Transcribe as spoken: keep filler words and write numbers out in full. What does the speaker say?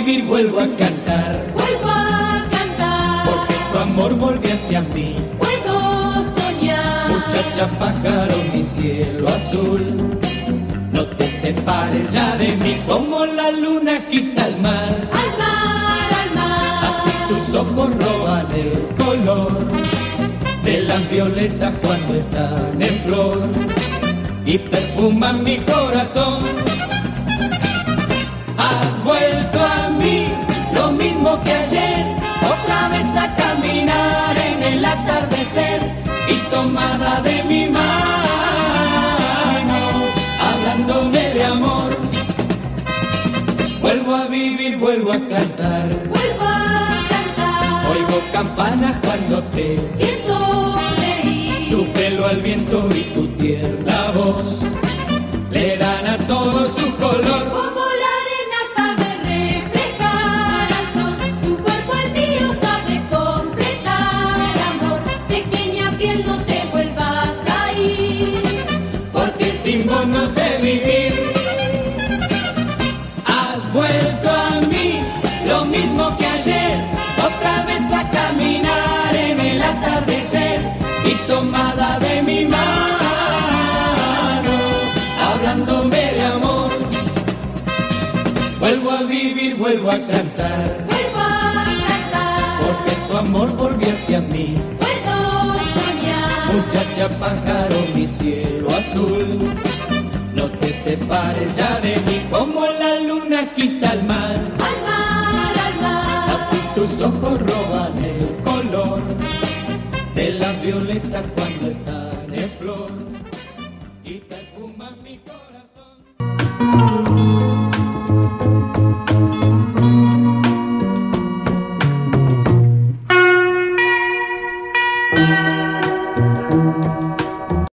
vivir, vuelvo a cantar. Vuelvo a cantar. Porque tu amor volvió hacia mí. Puedo soñar. Muchacha pájaro, mi cielo azul. No te separes ya de mí, como la luna quita el mar. Al mar, al mar. Así tus ojos roban el color de las violetas cuando están en flor y perfuman mi corazón. Has vuelto a mí, lo mismo que ayer, otra vez a caminar en el atardecer y tomada de mi mano, hablándome de amor. Vuelvo a vivir, vuelvo a cantar. Vuelvo a cantar. Oigo campanas cuando te Siento reír. tu pelo al viento y tu tierna voz le dan a todo su color. Como la arena sabe reflejar al sol, tu cuerpo el mío sabe completar amor. Pequeña piel, no te vuelvas a ir, Porque sin vos no sé vivir. Has vuelto a mí, lo mismo que ayer, otra vez a caminar en el atardecer y tomada de mi mano, hablándome de amor. Vuelvo a vivir, vuelvo a cantar, vuelvo a cantar. porque tu amor volvió hacia mí. Puedo soñar. Muchacha pájaro, mi cielo azul, no te separes ya de mí, como la luna quita el mar. Al mar, al mar. Así tus ojos roban el color de las violetas cuando están en flor y perfuman mi corazón.